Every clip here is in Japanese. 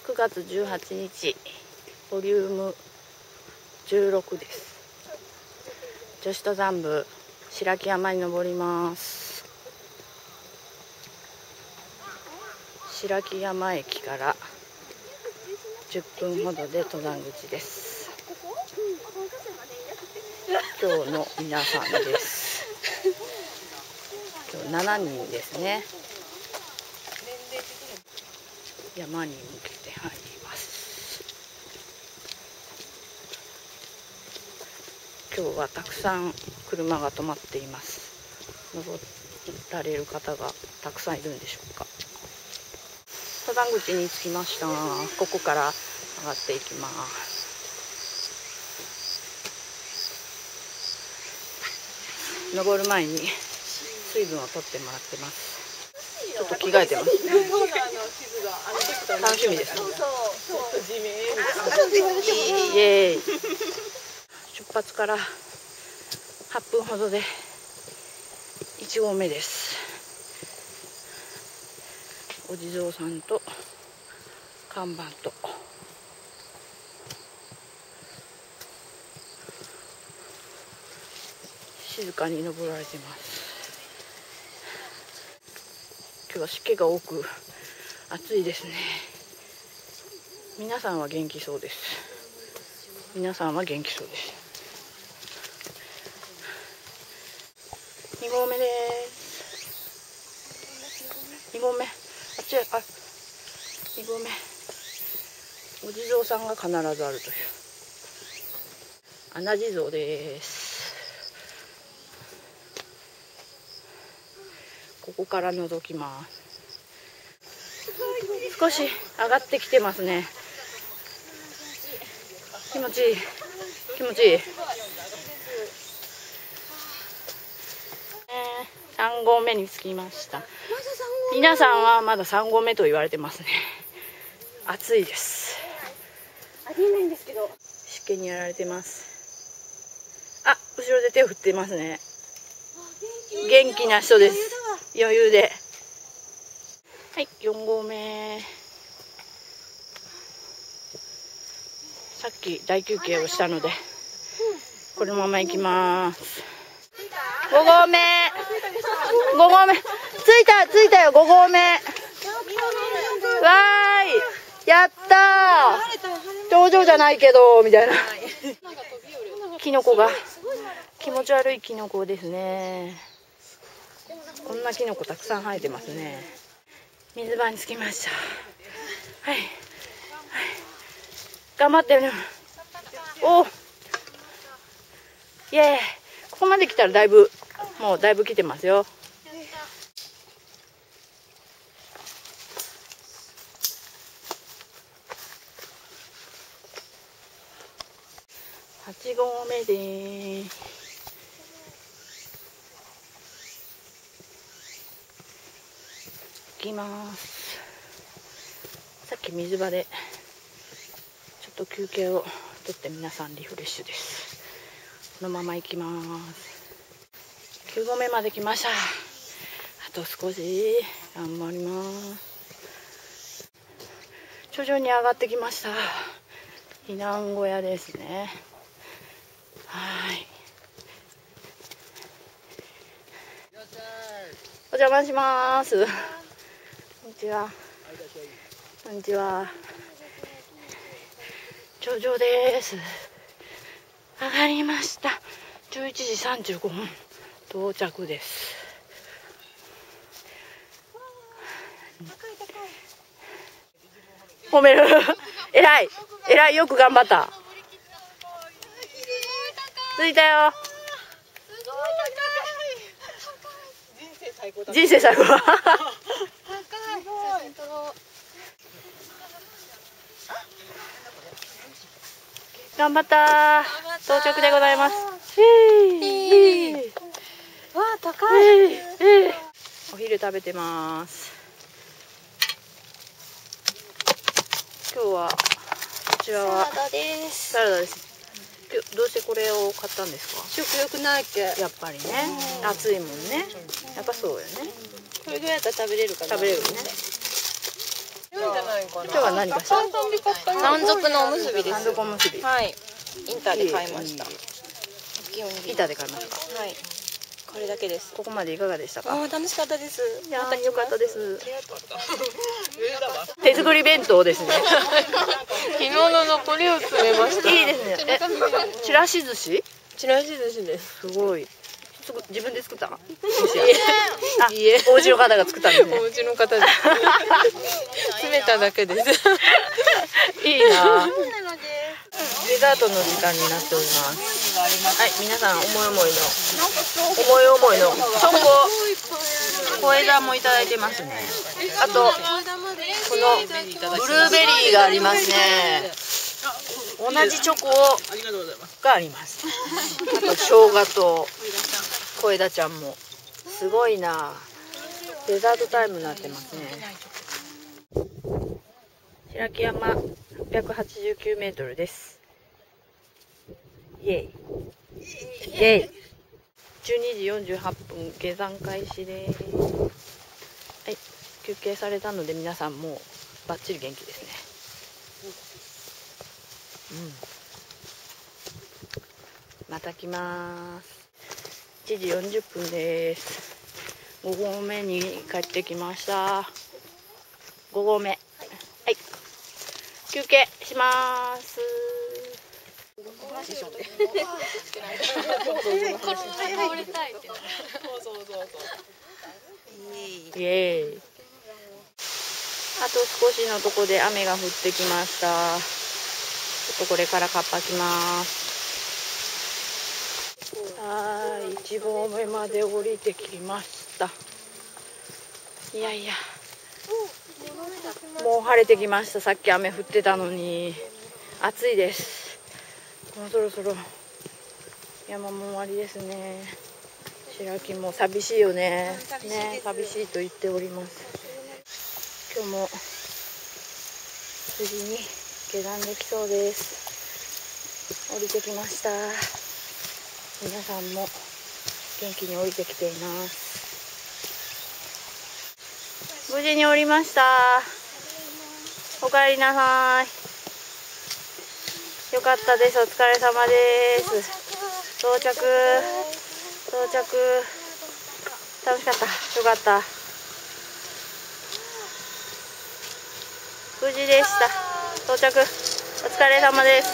9月18日ボリューム16です。女子登山部白木山に登ります。白木山駅から10分ほどで登山口です。今日の皆さんです。今日7人ですね。山に向けて入ります。今日はたくさん車が止まっています。登られる方がたくさんいるんでしょうか。登山口に着きました。ここから上がっていきます。登る前に水分を取ってもらってます。ちょっと着替えてます。楽しみです。イエーイ。出発から8分ほどで1合目です。お地蔵さんと看板と静かに登られてます。今日は湿気が多く暑いですね。皆さんは元気そうです。皆さんは元気そうです。2合目です。2合目。2合目。お地蔵さんが必ずあるという穴地蔵です。ここから覗きます。少し上がってきてますね。気持ちいい。気持ちいい。3合目に着きました。皆さんはまだ3合目と言われてますね。暑いです。 ありえないんですけど。 湿気にやられてます。あ、後ろで手を振ってますね。元気な人です。余裕で。はい、4合目。さっき大休憩をしたのでこのまま行きます。5合目。5合目。着いたよ。5合目。わーい、やったー。頂上じゃないけどみたいな。キノコが気持ち悪いキノコですね。こんなキノコたくさん生えてますね。水場に着きました。はい、はい、頑張ってる。おー、イエーイ。ここまで来たらもうだいぶ来てますよ。8合目です。行きます。さっき水場でちょっと休憩をとって皆さんリフレッシュです。このまま行きます。9合目まで来ました。あと少し頑張ります。徐々に上がってきました。避難小屋ですね。はい、お邪魔します。こんにちは。こんにちは。頂上です。上がりました。11時35分到着です。褒める。えらい、よく頑張った。着いたよ。人生最高。頑張った。到着でございます。 わあ、高い。 お昼食べてます。今日はこちらはサラダです。どうしてこれを買ったんですか？ 食欲ないっけ。 やっぱりね、暑いもんね。やっぱそうよね。 これぐらいだったら食べれるかな。 食べれるね。 今日は何かしら。 山賊のおむすびです。 山賊おむすび。 はい。インターで買いました。 板で買いましたか。 はい。これだけです。 ここまでいかがでしたか。 楽しかったです。 いやー、良かったです。手作り弁当ですね。 昨日の残りを詰めました。 いいですね。ちらし寿司。 ちらし寿司です。 すごい。自分で作ったの。いえ、お家の方が作ったんですね。 お家の方です。詰めただけです。 いいな。デザートの時間になっております。はい、皆さん思い思いのトンボ、小枝もいただいてますね。あとこのブルーベリーがありますね。同じチョコがあります。あと生姜と小枝ちゃんもすごいな。デザートタイムになってますね。白木山889メートルです。イエイイエイ。12時48分下山開始です。はい、休憩されたので皆さんもうバッチリ元気ですね。また来ます。1時40分です。5合目に帰ってきました。5合目。はい、休憩します。イエーイ。あと少しのとこで雨が降ってきました。ちょっとこれからカッパきます。はい、1合目まで降りてきました。いやいや、もう晴れてきました。さっき雨降ってたのに暑いです。もうそろそろ山も終わりですね。白木も寂しいよね。寂しいと言っております。今日も無事に下山できそうです。降りてきました。皆さんも元気に降りてきています。無事に降りました。おかえりなさい。よかったです。お疲れ様です。到着楽しかった。よかった。無事でした。到着お疲れ様です。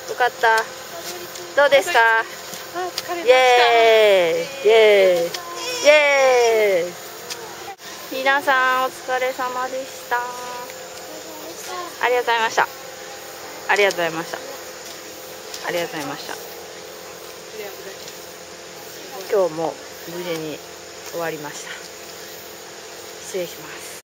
よかった。どうですか。イエーイイエーイイエーイ。皆さんお疲れ様でした。ありがとうございました。ありがとうございました。ありがとうございました。今日も無事に終わりました。失礼します。